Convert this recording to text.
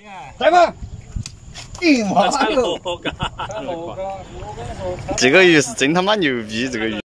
来吧！哎妈哟！这个鱼是真他妈牛逼，这个鱼。